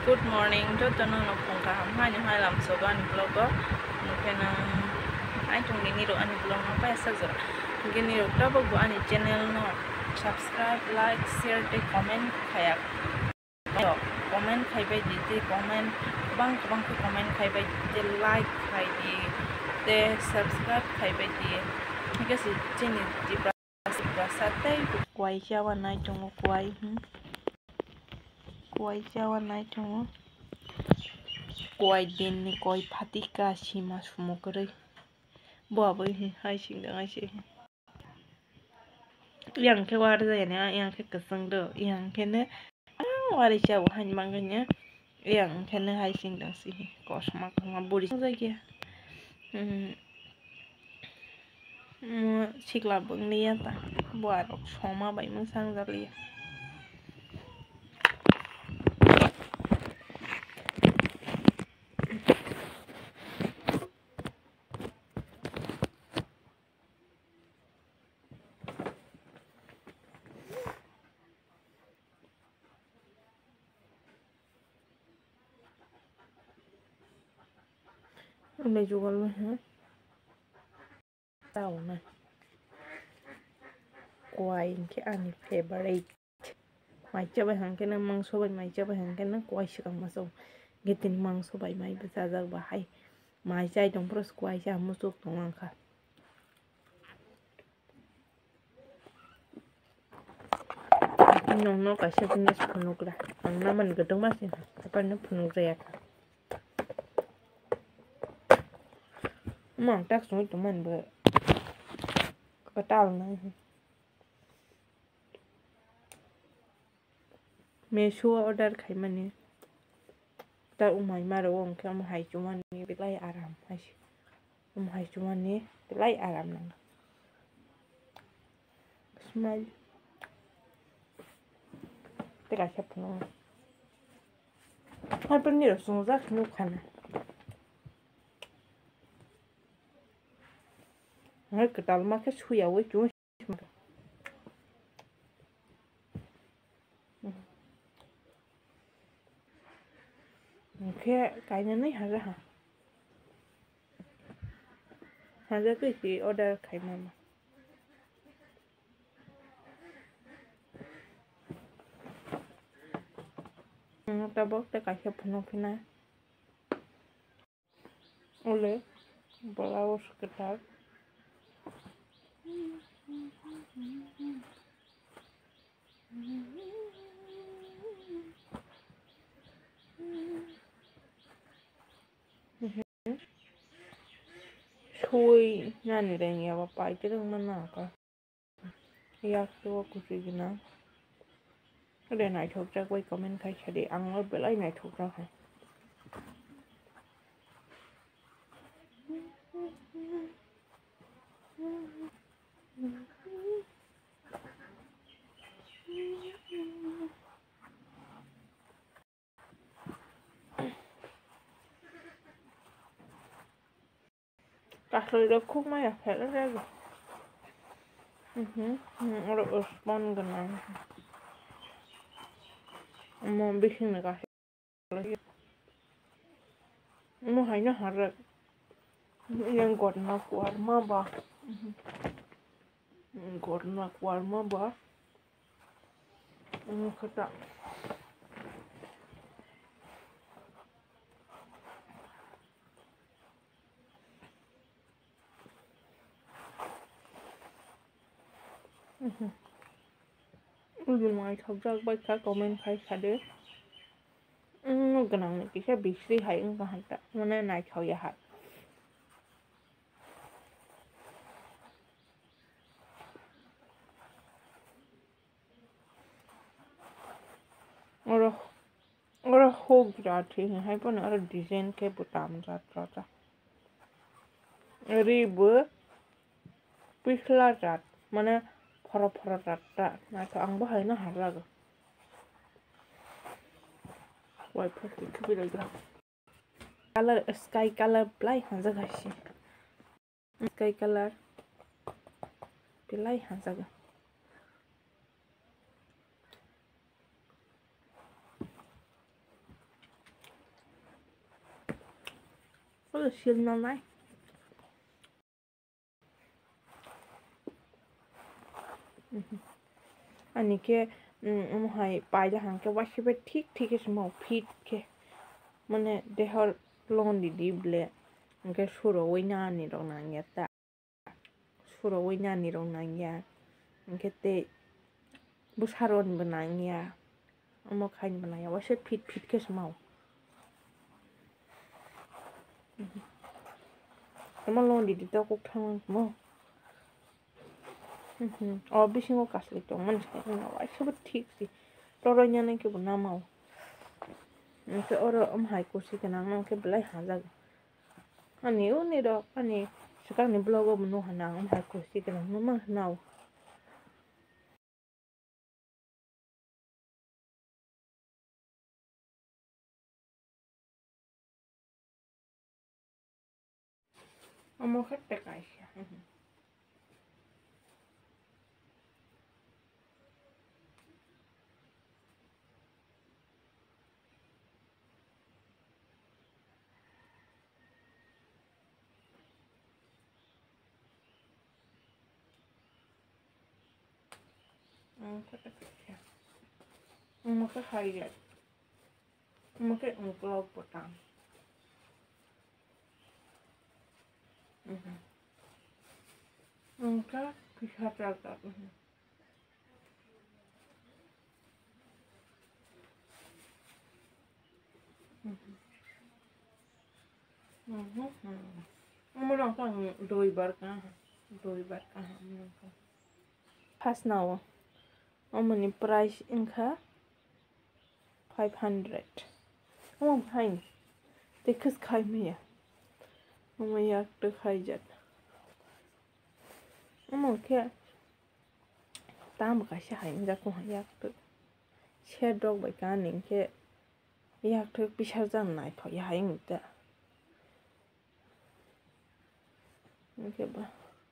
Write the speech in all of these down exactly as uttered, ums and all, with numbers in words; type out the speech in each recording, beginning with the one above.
Good morning, cho cho nó nó cùng cả hầm hai những hai làm số ba những blog đó, một cái là ai trong cái này rồi anh blog nó phải sao rồi, cái này rồi đó bữa anh channel nó subscribe, like, share, để comment kayak, đó comment khai bay đi, để comment bang bang cái comment khai bay đi, like khai đi, để subscribe khai bay đi, cái gì trên này đi bahasa teh quay Jawa naik cuma quay quay Jawa naik cuma quay din ni quay patika si mas mukere buah boleh hai sing dengan si yang ke warga ya yang ke keseng do yang kene ah wari Jawa hanya makanya yang kene hai sing dengan si kos makan buri saja hmm mua xịt là bưng lia ta bỏ đọc xong mà bảy mươi sang ra lia udah juga lu ha tahu nah quay cái anh favorite mày cho bài hàng cái nó mang số bài mày cho bài hàng cái nó quay sự mà xong cái tin mang số bài mày bây giờ giờ bài mày chạy trong pros quay ra một số tổng năng khác nó nó cả sẽ phân tích phân ra nó mình cái trong mắt gì apa nó phân ra mong tác số của mình bữa có tao này Meesho order khai mani ta umai maro wong kam hai cuman ni bilai aram hai um hai cuman ni bilai aram nang smile teka chap no hai pen ni sung za nu khana ngai ka tal ma ka chuya we chu cái cái này này hả hả hả ra cái gì order khai mà nó ta bóc ta cái chụp nó phía này oleh blouse ketat chui nani deh ya bapak itu tuh mana kah ya tuh aku sih gina udah naik thuộc ra quay comment khai chả để ăn ở bữa lấy này thuộc ra hay cả rồi được khúc mấy à phải ra rồi mhm rồi respond cái này mau bikin nggak lagi mau hanya harap yang god na kuar ma ba god na kuar ma ba ini kata udah mai thọc ra bài khác comment khai khai đấy nó cái này cái cái bị suy hay ứng cả hạt nó này này thọc ya hạt और और हो गया ठीक है हाई पर और डिजाइन के बुताम जात जाता अरे वो पिछला जात माने फरा फरा जाता ना तो अंग बाहर ना हर लगा वाई पर किसी भी लगा color sky color play hanza gashi sky color play hanza ga Kalau sil nalai. Ani ke um hai pai da hang ke washi be ठीक ठीक है small fit ke mane dehor lon di di ble ke suro wina ni rong nang ya ta suro wina ni rong nang ya ke te busaron benang ya amo kain benang ya washi fit fit ke small amo lon di di ta kok thang mo और भी सिंगो कासले तो मन से ना वाई सब ठीक सी तोरो न्याने के बना माओ के और हम हाई कोसी के नांग के बलाई हाजा अनि ओ नि रो अनि सका नि ब्लॉग बनो हना हम हाई कोसी के नांग म नाओ अमो खट्टे काइया अमो खट्टे काइया अमो के खाइया अमो के ब्लॉग पता उनका पीछा चलता हम लोग का दो ही बार का दो ही बार का हम लोग का फास्ट नाउ अमनी प्राइस इनका five hundred हम हाइन देखस खाई में या हम याक तो खाई जात हम क्या ताम का शाही जाको याक तो शेर डॉग बका निंग के याक तो पिछड़ जान नाइ तो याही मुद्दा के बा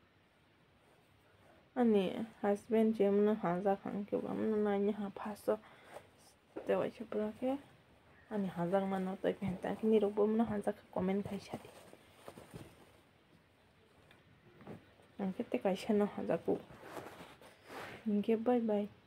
अनि हस्बैंड जेमन हाजा खान के बा मन ना यहाँ फासो ते वाइ छपरा के अनि हाजा मन त के ता कि निरो बम न हाजा का कमेंट खाइ छादी अंके ते काइछन हाजा को के बाय बाय